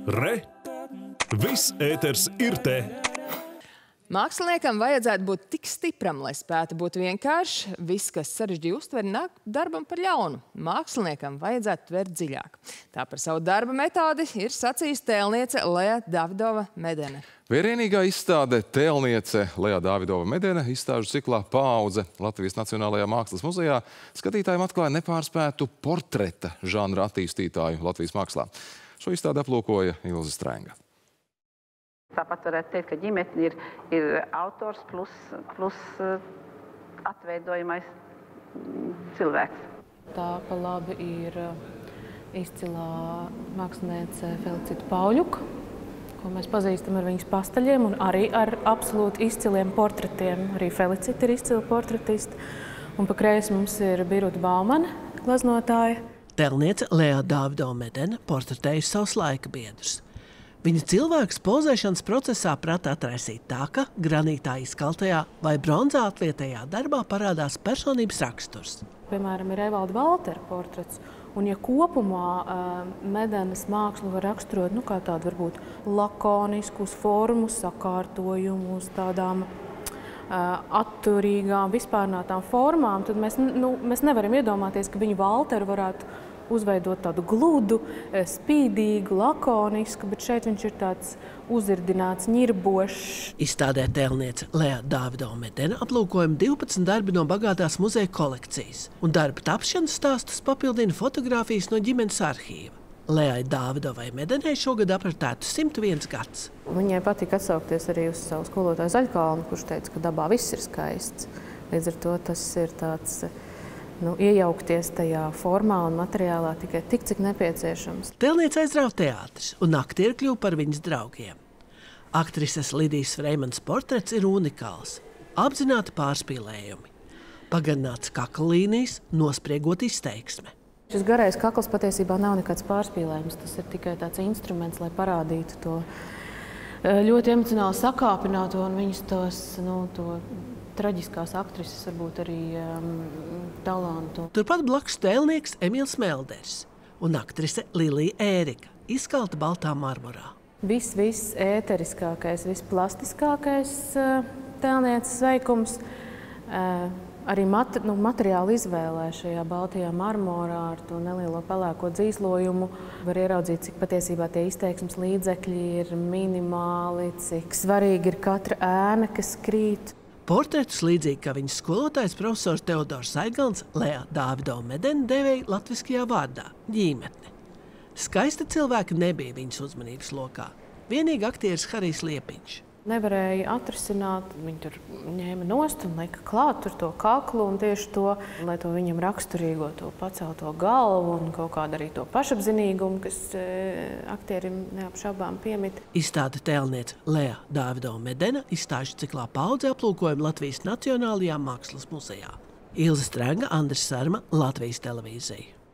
Re! Viss ēters ir te! Māksliniekam vajadzētu būt tik stipram, lai spētu būt vienkāršs. Viss, kas sarežģīja uztveri, nāk darbam par ļaunu. Māksliniekam vajadzētu tvert dziļāk. Tā par savu darba metodi ir sacījusi tēlniece Leja Davidova-Medene. Vērienīgā izstāde tēlniece Leja Davidova-Medene izstāžu ciklā Paudze Latvijas Nacionālajā Mākslas muzejā skatītājiem atklāja nepārspētu portreta žanra attīstītāju Latvijas mākslā. Šo izstādi aplūkoja Ilze Strenga. Tāpat varētu teikt, ka ģimene ir autors plus atveidojamais cilvēks. Tā pa labi ir izcilā māksliniece Felicita Pauļuka, ko mēs pazīstam ar viņas pastaļiem un arī ar absolūti izciliem portretiem. Arī Felicita ir izcila portretista. Un pa kreisi mums ir Biruta Baumane, gleznotāja. Tēlniece Leja Davidova-Medene portretējusi savus laika biedrus. Viņa cilvēks pozēšanas procesā prata atraisīt tā, ka granītā izkaltajā vai bronzā atlietajā darbā parādās personības raksturs. Piemēram, ir Evalda Valtera portrets. Un ja kopumā Medenes mākslu var raksturot kā tādu varbūt lakonisku, uz formu sakārtojumu, uz tādām atturīgām, vispārnātām formām, tad mēs nevaram iedomāties, ka viņu Valteru varētu uzveidot tādu gludu, spīdīgu, lakonisku, bet šeit viņš ir tāds uzirdināts, ņirbošs. Izstādē tēlniece Leja Davidova-Medene aplūkojam 12 darbi no bagātās muzeja kolekcijas, un darba tapšanas stāstus papildina fotogrāfijas no ģimenes arhīva. Lejai Davidovai-Medenei šogad apritētu 101 gads. Viņai patika atsaukties arī uz savu skolotāju Zaļkalnu, kurš teica, ka dabā viss ir skaists. Līdz ar to tas ir tāds iejaukties tajā formā un materiālā tikai tik, cik nepieciešams. Tēlniece aizrāva teātris, un aktieri kļuva par viņas draugiem. Aktrises Lidijas Freimans portrets ir unikāls. Apzināti pārspīlējumi. Pagarināts kaklīnijas, nospriegot izteiksme. Šis garais kakls patiesībā nav nekāds pārspīlējums. Tas ir tikai tāds instruments, lai parādītu to ļoti emocionāli sakāpināto un viņas to traģiskās aktrises, varbūt arī talantu. Turpat blakus tēlnieks Emīls Melders un aktrise Lilija Ērika, izkalta baltā marmorā. Viss ēteriskākais, visplastiskākais tēlnieces veikums, arī materiāla izvēlē šajā baltajā marmorā ar to nelielo pelēko dzīslojumu. Var ieraudzīt, cik patiesībā tie izteiksmes līdzekļi ir minimāli, cik svarīgi ir katra ēna, kas krīt. Portretus līdzīgi kā viņas skolotājs profesors Teodors Aigalns Leja Davidova-Medene devēja latviskajā vārdā – ģīmetne. Skaisti cilvēki nebija viņas uzmanības lokā. Vienīgi aktieris Harijs Liepiņš. Nevarēja atrisināt, viņi tur ņēma nost un lika klāt tur to kaklu un tieši to, lai to viņam raksturīgo, to pacelto galvu un kaut kādu arī to pašapzinīgumu, kas aktierim neapšaubām piemīt. Izstāde tēlniece Leja Davidova-Medene izstāžu ciklā Paudze aplūkojam Latvijas Nacionālajā Mākslas muzejā. Ilze Strenga, Andris Sarma, Latvijas televīzija.